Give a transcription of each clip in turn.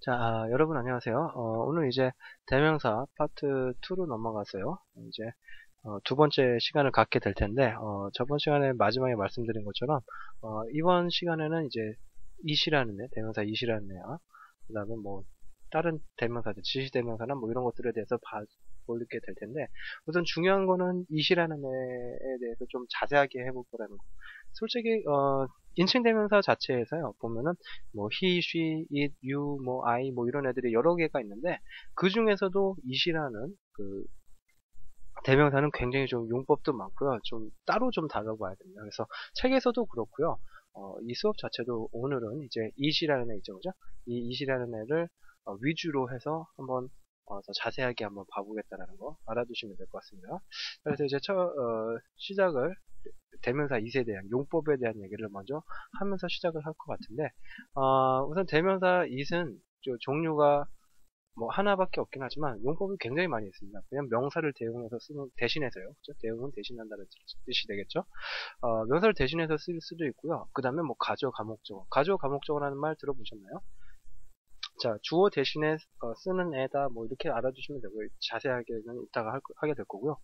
자, 여러분 안녕하세요. 오늘 이제 대명사 파트 2로 넘어가서요. 이제 두 번째 시간을 갖게 될 텐데, 저번 시간에 마지막에 말씀드린 것처럼, 이번 시간에는 이제 이시라는 애, 대명사 이시라는 애야. 그 다음에 뭐, 다른 대명사들, 지시대명사나 뭐 이런 것들에 대해서 보게 될 텐데, 우선 중요한 거는 이시라는 애에 대해서 좀 자세하게 해볼 거라는 거. 솔직히, 인칭 대명사 자체에서요, 보면은, 뭐, he, she, it, you, 뭐, I, 뭐, 이런 애들이 여러 개가 있는데, 그 중에서도 이시라는 그 대명사는 굉장히 좀 용법도 많고요. 좀 따로 좀 다뤄봐야 됩니다. 그래서 책에서도 그렇고요. 이 수업 자체도 오늘은 이제 이시라는 애 있죠, 그죠? 이 이시라는 애를 위주로 해서 한번 더 자세하게 한번 봐보겠다라는 거 알아두시면 될 것 같습니다. 그래서 이제 시작을 대명사 이세 대한 용법에 대한 얘기를 먼저 하면서 시작을 할 것 같은데, 우선 대명사 it은 종류가 뭐 하나밖에 없긴 하지만 용법이 굉장히 많이 있습니다. 그냥 명사를 대용해서 쓰는 대신해서요. 그죠? 대용은 대신한다는 뜻이 되겠죠. 명사를 대신해서 쓸 수도 있고요. 그 다음에 뭐 가주어, 가목적어. 가주어, 가목적어라는 말 들어보셨나요? 자, 주어 대신에 쓰는 애다 뭐 이렇게 알아두시면 되고요. 자세하게는 이따가 하게 될 거고요.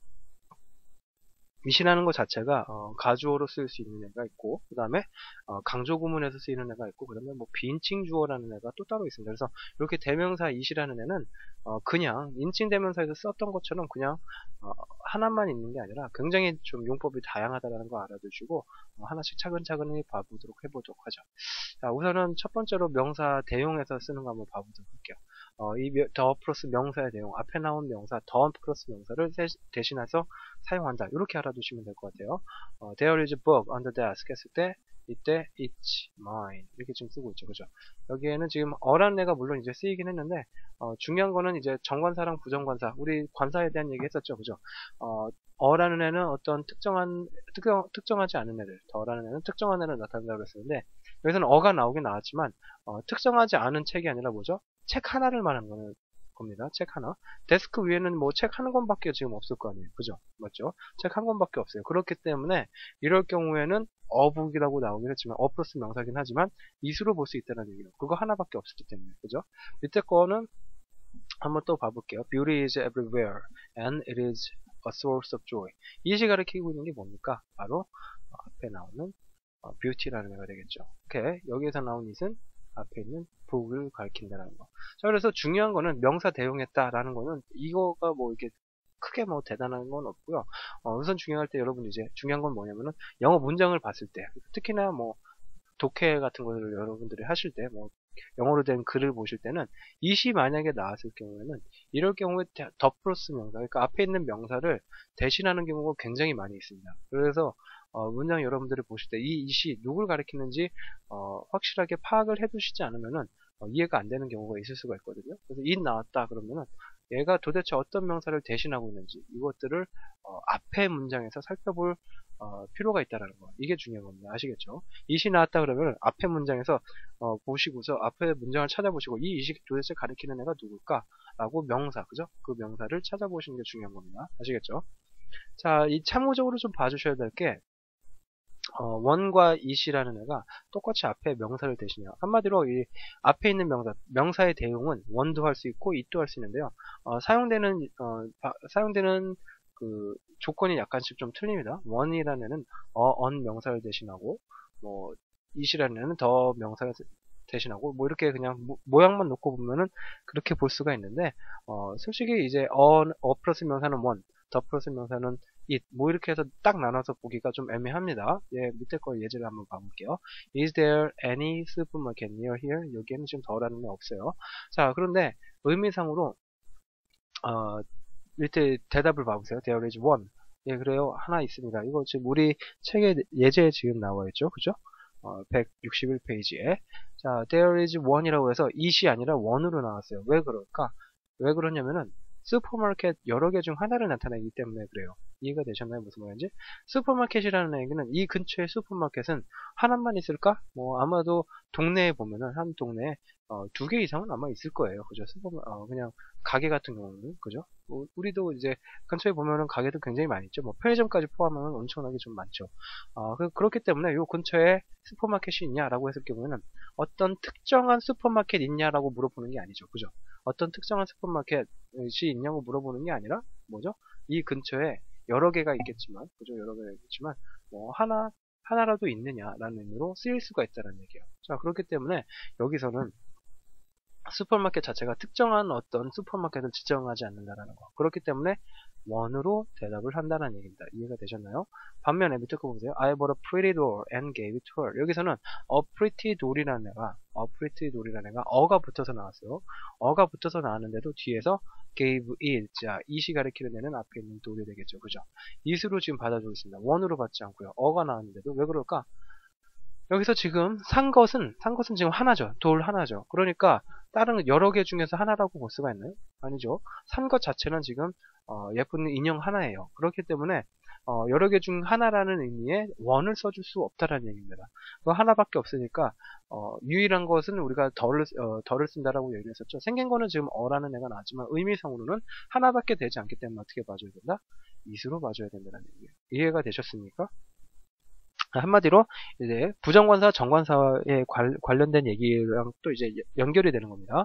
미시라는 것 자체가 가주어로 쓸 수 있는 애가 있고, 그 다음에 강조 구문에서 쓰이는 애가 있고, 그 다음에 뭐 비인칭 주어라는 애가 또 따로 있습니다. 그래서 이렇게 대명사 이시라는 애는 그냥 인칭 대명사에서 썼던 것처럼 그냥 하나만 있는 게 아니라 굉장히 좀 용법이 다양하다는 거 알아두시고 하나씩 차근차근히 봐보도록 해보도록 하죠. 자, 우선은 첫 번째로 명사 대용에서 쓰는 거 한번 봐보도록 할게요. 이 더 플러스 명사의 대용, 앞에 나온 명사 더 플러스 명사를 대신해서 사용한다. 이렇게 알아두시면 될 것 같아요. There is a book on the desk 했을 때 이때 it's mine 이렇게 지금 쓰고 있죠. 그죠? 여기에는 지금 어라는 애가 물론 이제 쓰이긴 했는데 중요한 거는 이제 정관사랑 부정관사 우리 관사에 대한 얘기 했었죠. 그죠? 어라는 애는 어떤 특정하지 않은 애들, 더라는 애는 특정한 애를 나타낸다고 했었는데 여기서는 어가 나오긴 나왔지만 특정하지 않은 책이 아니라 뭐죠? 책 하나를 말하는 거는 겁니다. 책 하나. 데스크 위에는 뭐 책 한 권밖에 지금 없을 거 아니에요. 그죠? 맞죠? 책 한 권밖에 없어요. 그렇기 때문에 이럴 경우에는 어북이라고 나오긴 했지만 어 플러스 명사긴 하지만 이수로 볼 수 있다는 얘기예요. 그거 하나밖에 없었기 때문에. 그죠? 밑에 거는 한번 또 봐볼게요. Beauty is everywhere and it is a source of joy. 이것이 가리키고 있는 게 뭡니까? 바로 앞에 나오는 beauty라는 애가 되겠죠. 오케이. 여기에서 나온 it은 앞에 있는 book을 가리킨다는 거. 자, 그래서 중요한 거는 명사 대용했다라는 거는 이거가 뭐 이렇게 크게 뭐 대단한 건 없고요. 우선 중요할 때 여러분 이제 중요한 건 뭐냐면은 영어 문장을 봤을 때 특히나 뭐 독해 같은 것을 여러분들이 하실 때, 뭐, 영어로 된 글을 보실 때는, it이 만약에 나왔을 경우에는, 이럴 경우에 더 플러스 명사, 그러니까 앞에 있는 명사를 대신하는 경우가 굉장히 많이 있습니다. 그래서, 문장 여러분들이 보실 때 이 it이 누굴 가리키는지, 확실하게 파악을 해두시지 않으면은, 이해가 안 되는 경우가 있을 수가 있거든요. 그래서 it 나왔다 그러면은, 얘가 도대체 어떤 명사를 대신하고 있는지, 이것들을, 앞에 문장에서 살펴볼, 필요가 있다는 거. 이게 중요한 겁니다. 아시겠죠? it이 나왔다 그러면 앞에 문장에서 보시고서 앞에 문장을 찾아보시고 이 it이 도대체 가리키는 애가 누굴까? 라고 명사, 그죠? 그 명사를 찾아보시는 게 중요한 겁니다. 아시겠죠? 자, 이 참고적으로 좀 봐주셔야 될 게, 원과 it이라는 애가 똑같이 앞에 명사를 대신해요. 한마디로 이 앞에 있는 명사의 대용은 원도 할 수 있고 it도 할 수 있는데요. 사용되는 그 조건이 약간씩 좀 틀립니다. 원이라는 애는 언 명사를 대신하고, 뭐 it이라는 애는 더 명사를 대신하고, 뭐 이렇게 그냥 모양만 놓고 보면은 그렇게 볼 수가 있는데, 솔직히 이제 플러스 명사는 원, 더 플러스 명사는 it, 뭐 이렇게 해서 딱 나눠서 보기가 좀 애매합니다. 예, 밑에 거 예제를 한번 봐볼게요. Is there any supermarket near here? 여기에는 지금 더라는 게 없어요. 자, 그런데 의미상으로 밑에 대답을 봐보세요. There is one. 예, 그래요. 하나 있습니다. 이거 지금 우리 책의 예제에 지금 나와 있죠. 그죠? 161페이지에. 자, there is one이라고 해서 it이 아니라 one으로 나왔어요. 왜 그럴까? 왜 그러냐면은 슈퍼마켓 여러 개 중 하나를 나타내기 때문에 그래요. 이해가 되셨나요? 무슨 말인지? 슈퍼마켓이라는 얘기는 이 근처에 슈퍼마켓은 하나만 있을까? 뭐 아마도 동네에 보면은 한 동네에 두 개 이상은 아마 있을 거예요. 그죠? 그냥 가게 같은 경우는 그죠? 우리도 이제 근처에 보면은 가게도 굉장히 많이 있죠. 뭐 편의점까지 포함하면 엄청나게 좀 많죠. 그렇기 때문에 요 근처에 슈퍼마켓이 있냐라고 했을 경우에는 어떤 특정한 슈퍼마켓 있냐라고 물어보는 게 아니죠. 그죠? 어떤 특정한 슈퍼마켓이 있냐고 물어보는 게 아니라 뭐죠? 이 근처에 여러 개가 있겠지만, 그죠? 여러 개가 있겠지만, 뭐 하나라도 있느냐라는 의미로 쓰일 수가 있다는 얘기예요. 자, 그렇기 때문에 여기서는 슈퍼마켓 자체가 특정한 어떤 슈퍼마켓을 지정하지 않는다라는 거. 그렇기 때문에 원으로 대답을 한다는 얘기입니다. 이해가 되셨나요? 반면에 밑에 거 보세요. I bought a pretty doll and gave it to her. 여기서는 a pretty doll이라는 애가 어가 붙어서 나왔어요. 어가 붙어서 나왔는데도 뒤에서 gave it, 자, it이 가리키는 애는 앞에 있는 doll이 되겠죠. 그죠? it으로 지금 받아주고 있습니다. 원으로 받지 않고요. 어가 나왔는데도 왜 그럴까? 여기서 지금 산 것은 지금 하나죠. 돌 하나죠. 그러니까 다른 여러 개 중에서 하나라고 볼 수가 있나요? 아니죠. 산 것 자체는 지금 예쁜 인형 하나예요. 그렇기 때문에 여러 개 중 하나라는 의미의 원을 써줄 수 없다라는 얘기입니다. 그 하나밖에 없으니까 유일한 것은 우리가 덜을 쓴다라고 얘기를 했었죠. 생긴 거는 지금 어라는 애가 나왔지만 의미상으로는 하나밖에 되지 않기 때문에 어떻게 봐줘야 된다? 이수로 봐줘야 된다는 얘기예요. 이해가 되셨습니까? 한마디로 이제 부정관사, 정관사에 관련된 얘기랑 또 이제 연결이 되는 겁니다.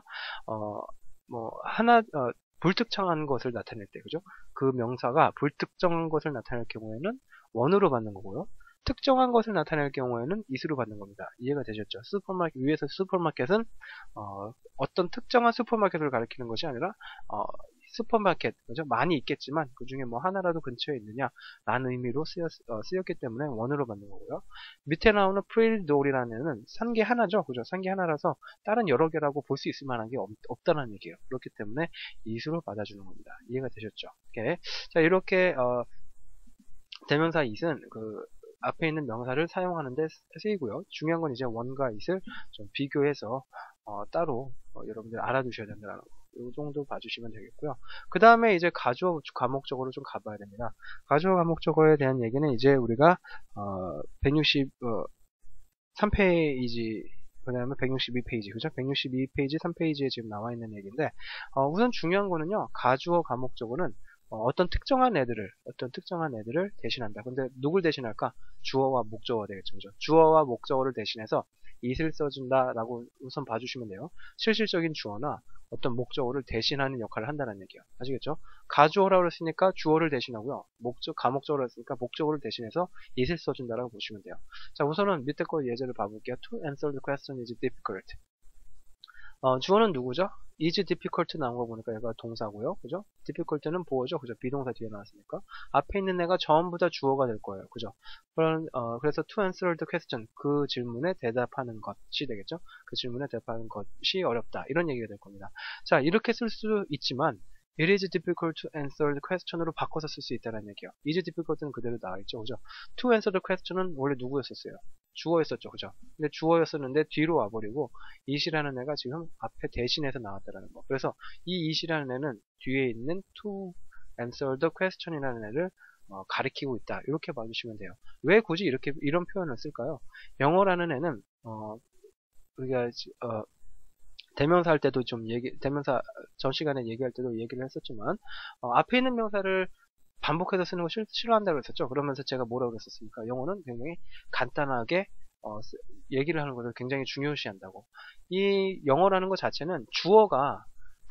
불특정한 것을 나타낼 때, 그죠? 그 명사가 불특정한 것을 나타낼 경우에는 원으로 받는 거고요. 특정한 것을 나타낼 경우에는 is로 받는 겁니다. 이해가 되셨죠? 위에서 슈퍼마켓은 어떤 특정한 슈퍼마켓을 가리키는 것이 아니라 슈퍼마켓, 그죠? 많이 있겠지만 그 중에 뭐 하나라도 근처에 있느냐 라는 의미로 쓰였기 때문에 원으로 받는 거고요. 밑에 나오는 pretty doll이라는 애는 산 게 하나죠, 그죠? 산 게 하나라서 다른 여러 개라고 볼 수 있을 만한 게 없다는 얘기예요. 그렇기 때문에 is로 받아주는 겁니다. 이해가 되셨죠? 오케이. 자, 이렇게 대명사 is은 그 앞에 있는 명사를 사용하는데 쓰이고요. 중요한 건 이제 원과 is를 좀 비교해서 따로 여러분들 알아두셔야 된다는 거. 이 정도 봐주시면 되겠고요. 그 다음에 이제 가주어 과목적으로 좀 가봐야 됩니다. 가주어 과목적어에 대한 얘기는 이제 우리가 163페이지 그 다음에 162페이지, 그죠? 162페이지, 3페이지에 지금 나와 있는 얘기인데 우선 중요한 거는요. 가주어 과목적어는 어떤 특정한 애들을 대신한다. 근데 누굴 대신할까? 주어와 목적어가 되겠죠. 그죠? 주어와 목적어를 대신해서 it을 써준다라고 우선 봐주시면 돼요. 실질적인 주어나 어떤 목적어를 대신하는 역할을 한다는 얘기예요. 아시겠죠? 가주어라고 했으니까 주어를 대신하고요. 가목적어로 했으니까 목적어를 대신해서 it을 써준다라고 보시면 돼요. 자, 우선은 밑에 거 예제를 봐볼게요. To answer the question is difficult. 주어는 누구죠? is difficult 나온 거 보니까 얘가 동사고요. 그죠? difficult는 보어죠. 그죠? 비동사 뒤에 나왔으니까. 앞에 있는 애가 전부 다 주어가 될 거예요. 그죠? 그래서 to answer the question, 그 질문에 대답하는 것이 되겠죠? 그 질문에 대답하는 것이 어렵다. 이런 얘기가 될 겁니다. 자, 이렇게 쓸 수 있지만 it is difficult to answer the question으로 바꿔서 쓸 수 있다는 얘기예요. is difficult는 그대로 나와있죠. 그죠? to answer the question은 원래 누구였었어요? 주어였었죠. 그죠? 근데 주어였었는데 뒤로 와버리고 it이라는 애가 지금 앞에 대신해서 나왔다는 거. 그래서 이 it이라는 애는 뒤에 있는 to answer the question이라는 애를 가리키고 있다. 이렇게 봐주시면 돼요. 왜 굳이 이런 표현을 쓸까요? 영어라는 애는 우리가 대명사 할 때도 대명사 전 시간에 얘기할 때도 얘기를 했었지만 앞에 있는 명사를 반복해서 쓰는 거 싫어한다고 했었죠. 그러면서 제가 뭐라고 그랬었습니까? 영어는 굉장히 간단하게 얘기를 하는 것을 굉장히 중요시한다고. 이 영어라는 것 자체는 주어가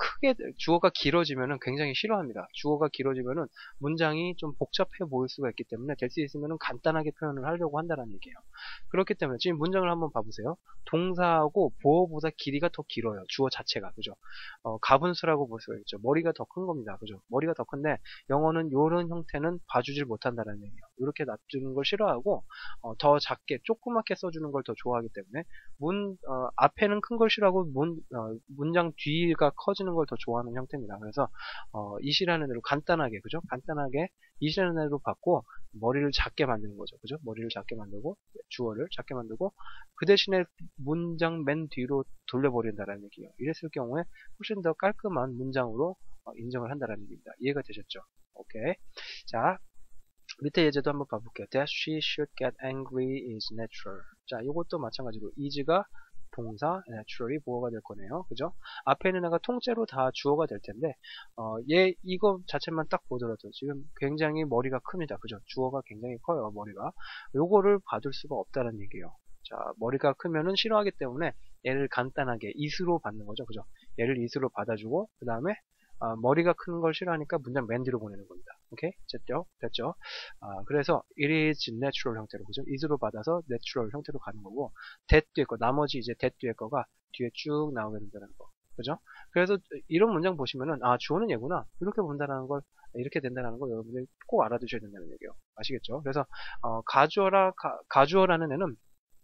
길어지면은 굉장히 싫어합니다. 주어가 길어지면은 문장이 좀 복잡해 보일 수가 있기 때문에 될 수 있으면은 간단하게 표현을 하려고 한다는 얘기예요. 그렇기 때문에 지금 문장을 한번 봐보세요. 동사하고 보어보다 길이가 더 길어요. 주어 자체가. 그죠? 가분수라고 볼 수가 있죠. 머리가 더 큰 겁니다. 그죠? 머리가 더 큰데 영어는 이런 형태는 봐주질 못한다는 얘기예요. 이렇게 놔두는 걸 싫어하고 더 작게 조그맣게 써주는 걸 더 좋아하기 때문에 앞에는 큰 걸 싫어하고 문장 뒤가 커지는 걸 더 좋아하는 형태입니다. 그래서 it이라는 애로 간단하게, 그죠? 간단하게 it이라는 애로 받고 머리를 작게 만드는 거죠. 그죠? 머리를 작게 만들고 주어를 작게 만들고 그 대신에 문장 맨 뒤로 돌려버린다는 얘기예요. 이랬을 경우에 훨씬 더 깔끔한 문장으로 인정을 한다는 얘기입니다. 이해가 되셨죠? 오케이. 자, 밑에 예제도 한번 봐볼게요. That she should get angry is natural. 자, 이것도 마찬가지로 is가 동사, naturally 보어가 될 거네요. 그죠? 앞에 있는 애가 통째로 다 주어가 될 텐데, 얘, 이거 자체만 딱 보더라도 지금 굉장히 머리가 큽니다. 그죠? 주어가 굉장히 커요, 머리가. 요거를 받을 수가 없다는 얘기예요. 자, 머리가 크면은 싫어하기 때문에 얘를 간단하게 is로 받는 거죠. 그죠? 얘를 is로 받아주고, 그 다음에 머리가 큰 걸 싫어하니까 문장 맨 뒤로 보내는 겁니다. 오케이? 됐죠? 그래서 it is natural 형태로, 그죠? is로 받아서 natural 형태로 가는 거고, that 뒤에 거, 나머지 이제 that 뒤에 거가 뒤에 쭉 나오게 된다는 거. 그죠? 그래서 이런 문장 보시면은, 주어는 얘구나. 이렇게 본다는 걸, 이렇게 된다는 걸 여러분들이 꼭 알아두셔야 된다는 얘기예요. 아시겠죠? 그래서, 가주어라는 애는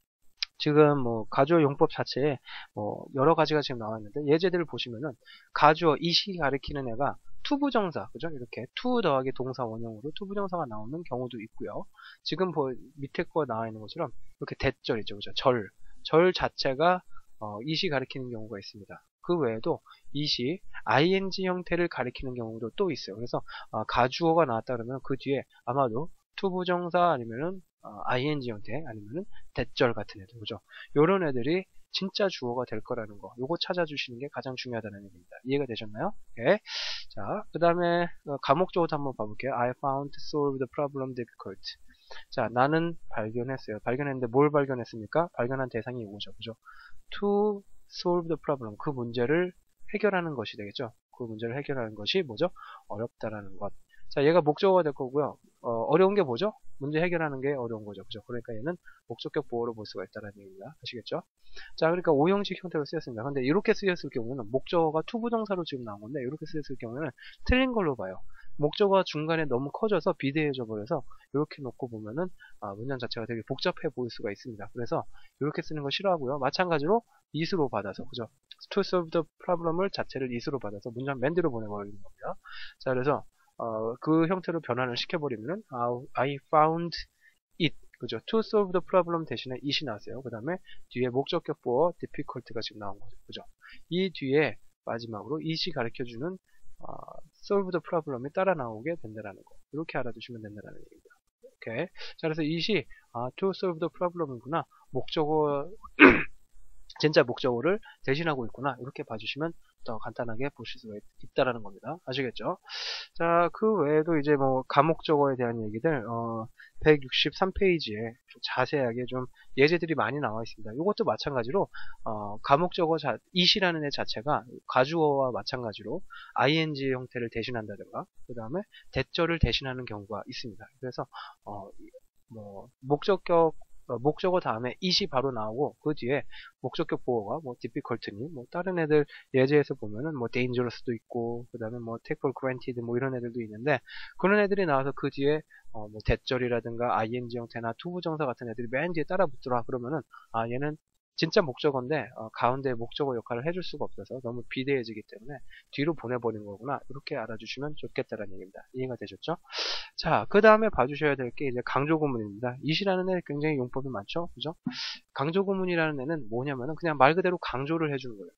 지금 뭐 가주어 용법 자체에 뭐 여러 가지가 지금 나왔는데 예제들을 보시면은 가주어 이시 가리키는 애가 투부정사 그죠? 이렇게 투 더하기 동사 원형으로 투부정사가 나오는 경우도 있고요. 지금 밑에 거 나와 있는 것처럼 이렇게 대절이죠, 그죠? 절 자체가 이시 가리키는 경우가 있습니다. 그 외에도 이시 ing 형태를 가리키는 경우도 또 있어요. 그래서 가주어가 나왔다 그러면 그 뒤에 아마도 투부정사 아니면은 ing 형태 아니면은 대절 같은 애들 그죠? 요런 애들이 진짜 주어가 될 거라는 거 요거 찾아주시는 게 가장 중요하다는 얘기입니다. 이해가 되셨나요? 네. 자, 그 다음에 과목적으로 한번 봐볼게요. I found to solve the problem difficult. 자, 나는 발견했어요. 발견했는데 뭘 발견했습니까? 발견한 대상이 이거죠. 그죠? To solve the problem. 그 문제를 해결하는 것이 되겠죠. 그 문제를 해결하는 것이 뭐죠? 어렵다라는 것. 자, 얘가 목적어가 될 거고요. 어려운 게 뭐죠? 문제 해결하는 게 어려운 거죠. 그죠? 그러니까 얘는 목적격 보어로 볼 수가 있다는 얘기입니다. 아시겠죠? 자, 그러니까 오형식 형태로 쓰였습니다. 근데 이렇게 쓰였을 경우는 목적어가 투부정사로 지금 나온 건데 이렇게 쓰였을 경우는 틀린 걸로 봐요. 목적어가 중간에 너무 커져서 비대해져 버려서 이렇게 놓고 보면은 문장 자체가 되게 복잡해 보일 수가 있습니다. 그래서 이렇게 쓰는 거 싫어하고요. 마찬가지로 is로 받아서 그죠? To solve the problem을 자체를 is로 받아서 문장 맨 뒤로 보내버리는 겁니다. 자, 그래서 그 형태로 변환을 시켜버리면은 I found it 그죠? To solve the problem 대신에 it이 나왔어요. 그 다음에 뒤에 목적격 보어 difficult가 지금 나온 거죠. 그죠? 이 뒤에 마지막으로 it이 가르쳐주는 solve the problem이 따라 나오게 된다는 거. 이렇게 알아두시면 된다는 얘기입니다. 오케이. 자, 그래서 it이 to solve the problem이구나. 목적어 진짜 목적어를 대신하고 있구나. 이렇게 봐주시면 더 간단하게 보실 수가 있다라는 겁니다. 아시겠죠? 자, 그 외에도 이제 뭐 가목적어에 대한 얘기들 163페이지에 자세하게 좀 예제들이 많이 나와 있습니다. 이것도 마찬가지로 가목적어 it이라는 애 자체가 가주어와 마찬가지로 ing 형태를 대신한다든가 그 다음에 대절을 대신하는 경우가 있습니다. 그래서 뭐 목적어 다음에 it이 바로 나오고 그 뒤에 목적격 보어가 뭐 difficult니 뭐 다른 애들 예제에서 보면은 뭐 dangerous도 있고 그 다음에 뭐 take for granted 뭐 이런 애들도 있는데 그런 애들이 나와서 그 뒤에 뭐 대절이라든가 ing 형태나 투부정사 같은 애들이 맨 뒤에 따라 붙더라 그러면은 얘는 진짜 목적어인데 가운데 목적어 역할을 해줄 수가 없어서 너무 비대해지기 때문에 뒤로 보내버린 거구나 이렇게 알아주시면 좋겠다라는 얘기입니다. 이해가 되셨죠? 자, 그 다음에 봐주셔야 될 게 이제 강조구문입니다. it이라는 애 굉장히 용법이 많죠? 그죠? 강조구문이라는 애는 뭐냐면은 그냥 말 그대로 강조를 해주는 거예요.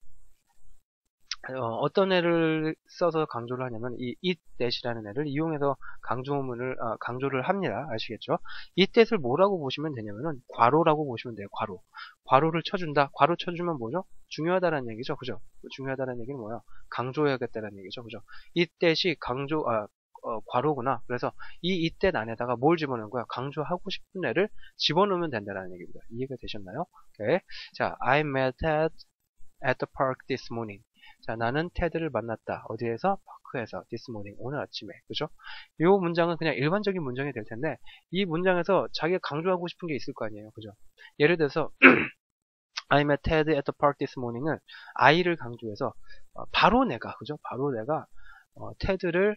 어떤 애를 써서 강조를 하냐면 이 it-이라는 애를 이용해서 강조를 합니다. 아시겠죠? it-을 뭐라고 보시면 되냐면은 괄호라고 보시면 돼요. 괄호를 쳐준다. 괄호 쳐주면 뭐죠? 중요하다는 얘기죠. 그죠? 중요하다는 얘기는 뭐야? 강조해야겠다는 얘기죠. 그죠? it-이 괄호구나. 그래서 이 it 안에다가 뭘 집어넣은 거야? 강조하고 싶은 애를 집어넣으면 된다는 얘기입니다. 이해가 되셨나요? 오케이. 자, I met Ted at the park this morning. 자, 나는 테드를 만났다. 어디에서? 파크에서. This morning. 오늘 아침에. 그죠? 이 문장은 그냥 일반적인 문장이 될 텐데 이 문장에서 자기가 강조하고 싶은 게 있을 거 아니에요. 그죠? 예를 들어서 I met Ted at the park this morning은 I를 강조해서 바로 내가 테드를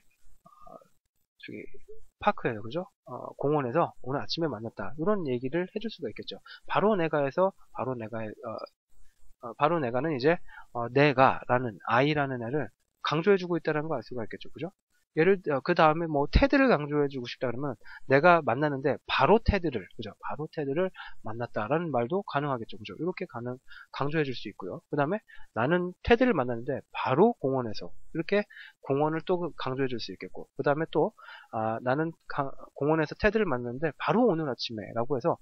파크에서 그죠? 공원에서 오늘 아침에 만났다. 이런 얘기를 해줄 수가 있겠죠. 바로 내가는 이제 내가라는 I라는 애를 강조해주고 있다는 걸 알 수가 있겠죠. 그죠? 그 다음에 뭐 테드를 강조해주고 싶다 그러면 내가 만나는데 바로 테드를, 그죠? 바로 테드를 만났다라는 말도 가능하겠죠, 그죠? 이렇게 강조해줄 수 있고요. 그 다음에 나는 테드를 만났는데 바로 공원에서, 이렇게 공원을 또 강조해줄 수 있겠고, 그 다음에 또 나는 공원에서 테드를 만났는데 바로 오늘 아침에라고 해서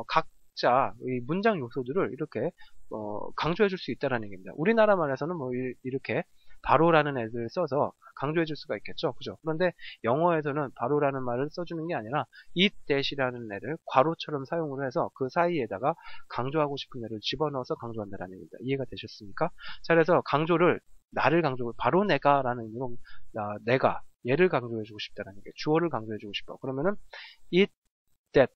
각자 이 문장 요소들을 이렇게 강조해줄 수 있다는 얘기입니다. 우리나라 말에서는 뭐 이렇게 바로라는 애들 써서 강조해 줄 수가 있겠죠. 그죠? 그런데 영어에서는 바로라는 말을 써주는 게 아니라 it that이라는 애를 괄호처럼 사용을 해서 그 사이에다가 강조하고 싶은 애를 집어넣어서 강조한다는 얘기입니다. 이해가 되셨습니까? 자, 그래서 나를 바로 내가라는 의미로 내가, 얘를 강조해주고 싶다는 얘기예요. 주어를 강조해주고 싶어. 그러면은 it, that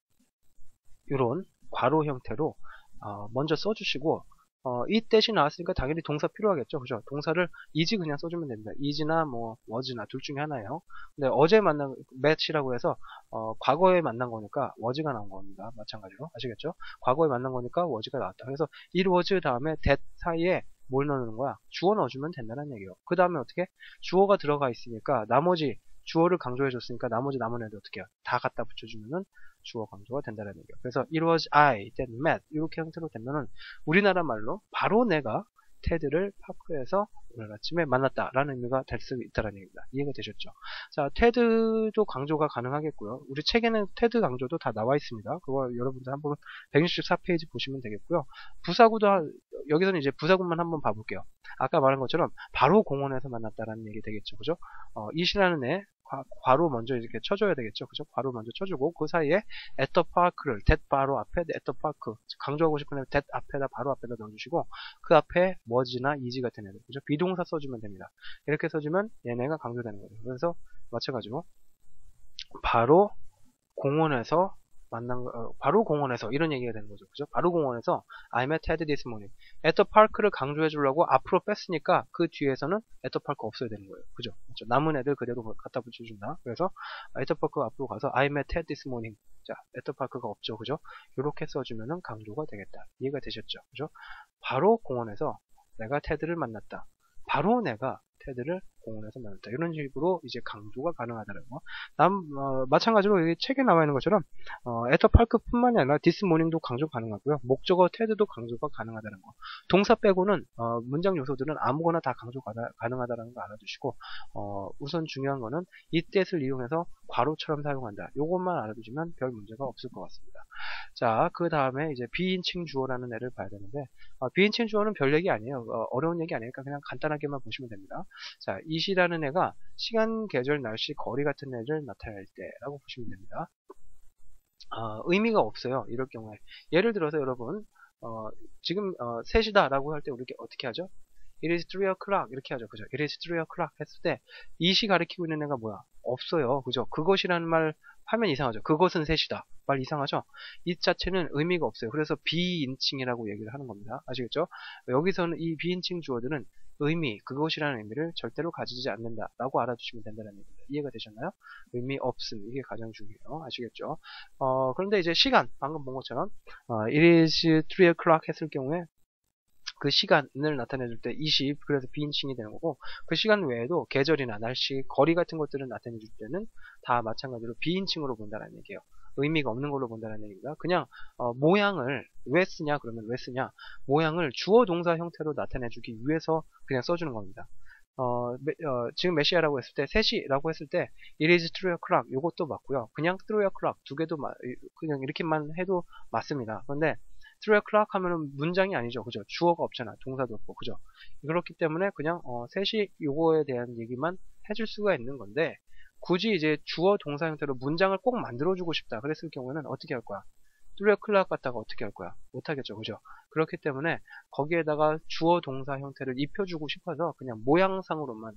이런 괄호 형태로 먼저 써주시고 it that이 나왔으니까 당연히 동사 필요하겠죠. 그죠? 동사를 is 그냥 써주면 됩니다. is나 뭐 was나 둘 중에 하나예요. 근데 어제 met이라고 해서 과거에 만난 거니까 was가 나온 겁니다. 마찬가지로 아시겠죠? 과거에 만난 거니까 was가 나왔다. 그래서 it was 다음에 that 사이에 뭘 넣는 거야? 주어 넣어주면 된다는 얘기예요. 그 다음에 어떻게? 주어가 들어가 있으니까 나머지 주어를 강조해줬으니까 나머지 남은 애들 어떻게 해요? 다 갖다 붙여주면은 주어 강조가 된다는 얘기예요. 그래서 it was I that met 이렇게 형태로 되면은 우리나라 말로 바로 내가 테드를 파크에서 오늘 아침에 만났다라는 의미가 될 수 있다는 얘기입니다. 이해가 되셨죠? 자, 테드도 강조가 가능하겠고요. 우리 책에는 테드 강조도 다 나와 있습니다. 그거 여러분들 한번 164페이지 보시면 되겠고요. 부사구도 여기서는 이제 부사구만 한번 봐볼게요. 아까 말한 것처럼 바로 공원에서 만났다라는 얘기 되겠죠. 그죠? 이시라는 애 괄호 먼저 이렇게 쳐줘야 되겠죠. 그죠? 괄호 먼저 쳐주고 그 사이에 at the park를 that 바로 앞에 at the park 강조하고 싶은 애 that 앞에다 바로 앞에다 넣어주시고 그 앞에 was나 is 같은 애들 그죠? 비동사 써주면 됩니다. 이렇게 써주면 얘네가 강조되는 거죠. 그래서 마찬가지로 바로 공원에서 바로 공원에서 이런 얘기가 되는 거죠. 그죠? 바로 공원에서 I met Ted this morning. at the park를 강조해 주려고 앞으로 뺐으니까 그 뒤에서는 at the park 없어야 되는 거예요. 그죠? 그렇죠? 남은 애들 그대로 갖다 붙여준다. 그래서 at the park 앞으로 가서 I met Ted this morning. 자, at the park가 없죠. 그죠? 이렇게 써주면은 강조가 되겠다. 이해가 되셨죠? 그죠? 바로 공원에서 내가 테드를 만났다. 바로 내가 테드를 공원에서 만났다. 이런 식으로 이제 강조가 가능하다는 거. 마찬가지로 이 책에 나와 있는 것처럼 at the park뿐만이 아니라 this morning도 강조 가능하고요. 목적어 테드도 강조가 가능하다는 거. 동사 빼고는 문장 요소들은 아무거나 다 강조 가능하다는 거 알아두시고 우선 중요한 거는 it that을 이용해서 괄호처럼 사용한다. 요것만 알아두시면 별 문제가 없을 것 같습니다. 자, 그 다음에 이제 비인칭 주어라는 애를 봐야 되는데 비인칭 주어는 별 얘기 아니에요. 어려운 얘기 아니니까 그냥 간단하게만 보시면 됩니다. 자, it이라는 애가 시간, 계절, 날씨, 거리 같은 애를 나타낼 때라고 보시면 됩니다. 의미가 없어요. 이럴 경우에 예를 들어서 여러분 지금 3시다 라고 할 때 우리 어떻게 하죠? It is 3 o'clock 이렇게 하죠. 그죠? It is 3 o'clock 했을 때 it이 가리키고 있는 애가 뭐야? 없어요. 그죠? 그것이라는 말 하면 이상하죠. 그것은 3시다. 말 이상하죠? it 자체는 의미가 없어요. 그래서 비인칭이라고 얘기를 하는 겁니다. 아시겠죠? 여기서는 이 비인칭 주어들은 의미, 그것이라는 의미를 절대로 가지지 않는다 라고 알아두시면 된다는 얘기입니다. 이해가 되셨나요? 의미 없음, 이게 가장 중요해요. 아시겠죠? 그런데 이제 시간, 방금 본 것처럼 it is 3 o'clock 했을 경우에 그 시간을 나타내줄 때 20, 그래서 비인칭이 되는 거고 그 시간 외에도 계절이나 날씨, 거리 같은 것들을 나타내줄 때는 다 마찬가지로 비인칭으로 본다는 얘기예요. 의미가 없는 걸로 본다는 얘기입니다. 그냥 모양을 왜 쓰냐 그러면 왜 쓰냐 모양을 주어 동사 형태로 나타내주기 위해서 그냥 써주는 겁니다. 지금 몇 시야라고 했을 때 3시라고 했을 때 it is 3 o'clock 요것도 맞고요. 그냥 3 o'clock 두 개도 그냥 이렇게만 해도 맞습니다. 그런데 3 o'clock 하면은 문장이 아니죠. 그죠? 주어가 없잖아. 동사도 없고. 그죠? 그렇기 때문에 그냥 3시 요거에 대한 얘기만 해줄 수가 있는 건데 굳이 이제 주어 동사 형태로 문장을 꼭 만들어주고 싶다. 그랬을 경우에는 어떻게 할 거야? 3 o'clock 갖다가 어떻게 할 거야? 못하겠죠. 그죠? 그렇기 때문에 거기에다가 주어 동사 형태를 입혀주고 싶어서 그냥 모양상으로만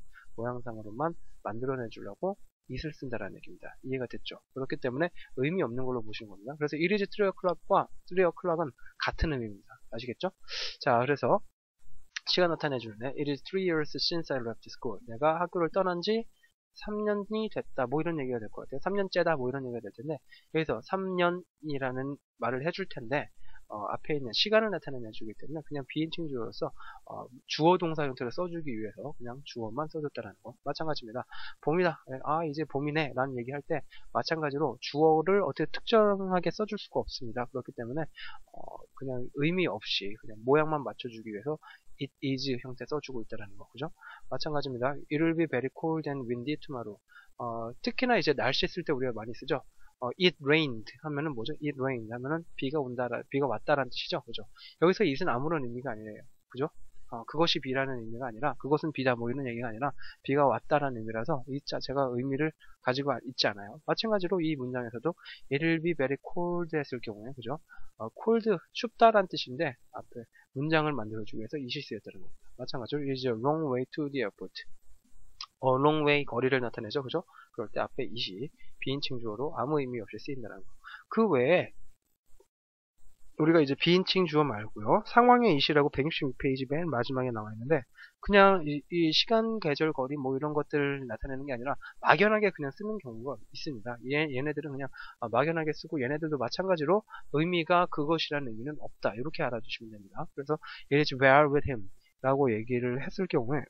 만들어내 주려고 it을 쓴다라는 얘기입니다. 이해가 됐죠? 그렇기 때문에 의미 없는 걸로 보시는 겁니다. 그래서 it is 3 o'clock과 3 o'clock은 같은 의미입니다. 아시겠죠? 자, 그래서 시간 나타내주는 애 it is 3 years since I left school. 내가 학교를 떠난 지 3년이 됐다. 뭐 이런 얘기가 될 것 같아요. 3년째다. 뭐 이런 얘기가 될 텐데 여기서 3년이라는 말을 해줄 텐데 앞에 있는 시간을 나타내는 주기 때문에 그냥 비인칭 주어로서 주어 동사 형태를 써주기 위해서 그냥 주어만 써줬다라는 거. 마찬가지입니다. 봄이다. 이제 봄이네 라는 얘기할 때 마찬가지로 주어를 어떻게 특정하게 써줄 수가 없습니다. 그렇기 때문에 그냥 의미 없이 그냥 모양만 맞춰주기 위해서 it is 형태 써주고 있다라는 거. 그죠? 마찬가지입니다. It will be very cold and windy tomorrow. 특히나 이제 날씨 쓸 때 우리가 많이 쓰죠. it rained 하면은 뭐죠? it rained 하면은 비가 왔다라는 뜻이죠. 그죠? 여기서 it은 아무런 의미가 아니에요. 그죠? 그것이 비라는 의미가 아니라, 그것은 비다 뭐 이런 얘기가 아니라 비가 왔다라는 의미라서 이 자체가 의미를 가지고 있지 않아요. 마찬가지로 이 문장에서도 it will be very cold 했을 경우에, 그죠? cold, 춥다라는 뜻인데 앞에 문장을 만들어주기 위해서 it이 쓰였다는 겁니다. 마찬가지로 it is a long way to the airport. long way, 거리를 나타내죠. 그죠? 그럴 때 앞에 it이 비인칭 주어로 아무 의미 없이 쓰인다는 거. 그 외에 우리가 이제 비인칭 주어 말고요. 상황의 it이라고 166페이지 맨 마지막에 나와 있는데 그냥 이 시간, 계절, 거리 뭐 이런 것들 나타내는 게 아니라 막연하게 그냥 쓰는 경우가 있습니다. 얘네들은 그냥 막연하게 쓰고 얘네들도 마찬가지로 의미가 그것이라는 의미는 없다. 이렇게 알아주시면 됩니다. 그래서 it is well with him 라고 얘기를 했을 경우에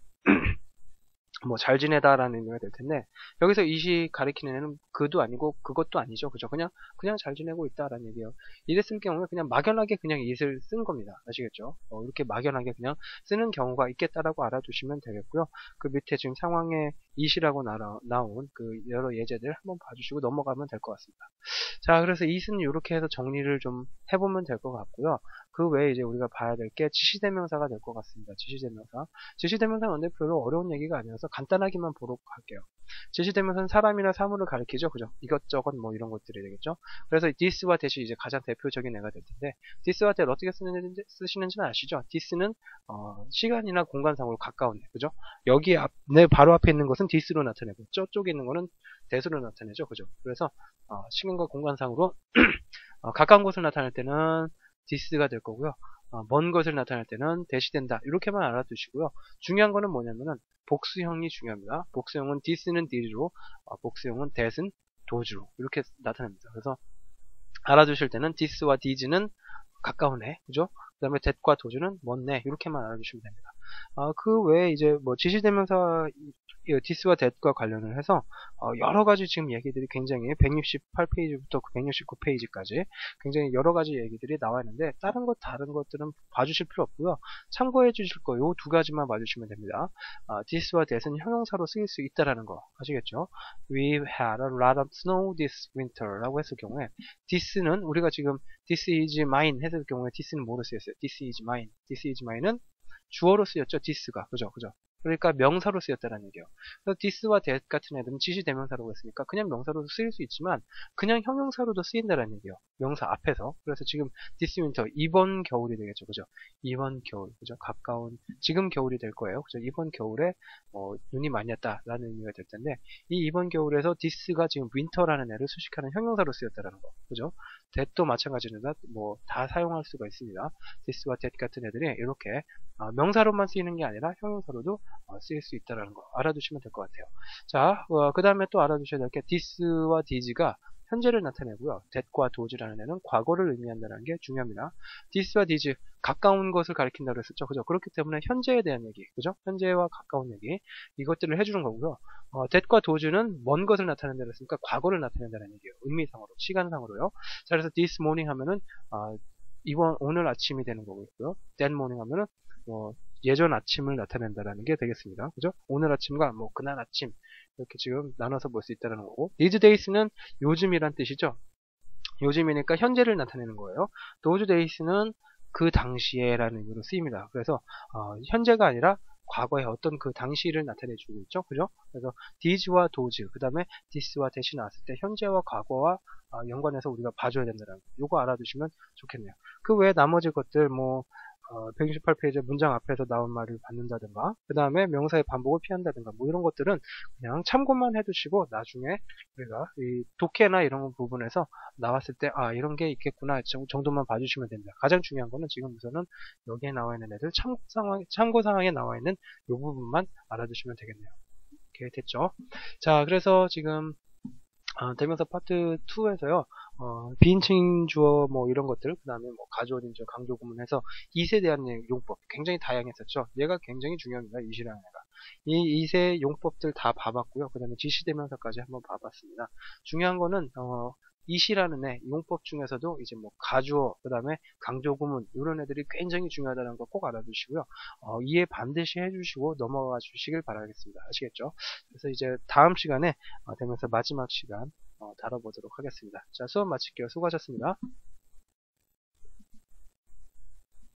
뭐 잘 지내다라는 의미가 될 텐데 여기서 it이 가리키는 애는 그도 아니고 그것도 아니죠. 그죠? 그냥 잘 지내고 있다라는 얘기예요. 이랬을 경우에 그냥 막연하게 그냥 it을 쓴 겁니다. 아시겠죠? 이렇게 막연하게 그냥 쓰는 경우가 있겠다라고 알아두시면 되겠고요. 그 밑에 지금 상황에 it이라고 나온 그 여러 예제들 한번 봐주시고 넘어가면 될 것 같습니다. 자, 그래서 it은 이렇게 해서 정리를 좀 해보면 될 것 같고요. 그 외에 이제 우리가 봐야 될 게 지시대명사가 될 것 같습니다. 지시대명사. 지시대명사는 근데 별로 어려운 얘기가 아니라서 간단하게만 보도록 할게요. 지시대명사는 사람이나 사물을 가리키죠. 그죠? 이것저것 뭐 이런 것들이 되겠죠. 그래서 this와 that이 이제 가장 대표적인 애가 될 텐데 this와 that 어떻게 쓰시는지는 아시죠? this는 시간이나 공간상으로 가까운 애. 그죠? 여기 내 바로 앞에 있는 것은 this로 나타내고 저쪽에 있는 거는 that으로 나타내죠. 그죠? 그래서 시간과 공간상으로 가까운 곳을 나타낼 때는 this가 될 거고요. 먼 것을 나타낼 때는 that이 된다. 이렇게만 알아두시고요. 중요한 거는 뭐냐면은 복수형이 중요합니다. 복수형은 this는 did로, 복수형은 that은 does로 이렇게 나타납니다. 그래서 알아두실 때는 this와 did는 가까운 애, 그죠? 그 다음에 that과 dos는 먼 애, 이렇게만 알아두시면 됩니다. 그 외에 이제 뭐 지시대명사 this와 that과 관련을 해서 여러 가지 지금 얘기들이 굉장히 168페이지부터 169페이지까지 굉장히 여러 가지 얘기들이 나와 있는데 다른 것들은 봐주실 필요 없고요. 참고해 주실 거 요 두 가지만 봐주시면 됩니다. this와 that은 형용사로 쓰일 수 있다라는 거 아시겠죠? We had a lot of snow this winter 라고 했을 경우에 this는 우리가 지금 this is mine 했을 경우에 this는 뭐로 쓰였어요? this is mine. this is mine은 주어로 쓰였죠. this가. 그죠? 그러니까 명사로 쓰였다는 얘기예요. 그래서 this와 that 같은 애들은 지시대명사라고 했으니까 그냥 명사로도 쓰일 수 있지만 그냥 형용사로도 쓰인다는 얘기예요. 명사 앞에서. 그래서 지금 this winter 이번 겨울이 되겠죠. 그죠? 이번 겨울. 그죠? 가까운 지금 겨울이 될 거예요. 그죠? 이번 겨울에 눈이 많이 왔다라는 의미가 될 텐데 이 이번 겨울에서 this가 지금 winter라는 애를 수식하는 형용사로 쓰였다라는 거. 그죠? that도 마찬가지입니다. 뭐 다 사용할 수가 있습니다. this와 that 같은 애들이 이렇게 명사로만 쓰이는 게 아니라 형용사로도 쓰일 수 있다는 거 알아두시면 될 것 같아요. 자, 그 다음에 또 알아두셔야 될 게 this와 this가 현재를 나타내고요. that과 dos라는 애는 과거를 의미한다는 게 중요합니다. this와 this 가까운 것을 가리킨다고 했었죠. 그죠? 그렇기 때문에 현재에 대한 얘기, 그죠? 현재와 가까운 얘기 이것들을 해주는 거고요. that과 dos는 먼 것을 나타낸다고 했으니까 과거를 나타낸다는 얘기예요. 의미상으로, 시간상으로요. 자, 그래서 this morning 하면은 오늘 아침이 되는 거고요. that morning 하면은 예전 아침을 나타낸다라는 게 되겠습니다. 그죠? 오늘 아침과 뭐 그날 아침 이렇게 지금 나눠서 볼 수 있다는 거고 these days는 요즘이란 뜻이죠. 요즘이니까 현재를 나타내는 거예요. those days는 그 당시에라는 의미로 쓰입니다. 그래서 현재가 아니라 과거의 어떤 그 당시를 나타내주고 있죠. 그죠? 그래서 these와 those 그 다음에 this와 that이 나왔을 때 현재와 과거와 연관해서 우리가 봐줘야 된다는 거. 요거 알아두시면 좋겠네요. 그 외에 나머지 것들 168페이지 문장 앞에서 나온 말을 받는다든가 그 다음에 명사의 반복을 피한다든가 뭐 이런 것들은 그냥 참고만 해두시고 나중에 우리가 이 독해나 이런 부분에서 나왔을 때 이런 게 있겠구나 정도만 봐주시면 됩니다. 가장 중요한 거는 지금 우선은 여기에 나와 있는 애들 참고 상황에 나와 있는 이 부분만 알아두시면 되겠네요. 이렇게 됐죠. 자, 그래서 지금 대명사 파트 2에서요, 비인칭 주어 뭐 이런 것들, 그 다음에 뭐 가주어, 인저, 강조 구문해서 이세 대한 용법 굉장히 다양했었죠. 얘가 굉장히 중요합니다. 이시라는 애가. 이 이세 용법들 다 봐봤고요. 그 다음에 지시대명사까지 한번 봐봤습니다. 중요한 거는 이시라는 애 용법 중에서도 이제 뭐 가주어, 그 다음에 강조 구문 이런 애들이 굉장히 중요하다는 거 꼭 알아두시고요. 이해 반드시 해주시고 넘어가 주시길 바라겠습니다. 아시겠죠? 그래서 이제 다음 시간에 대명사 마지막 시간 다뤄보도록 하겠습니다. 자, 수업 마칠게요. 수고하셨습니다.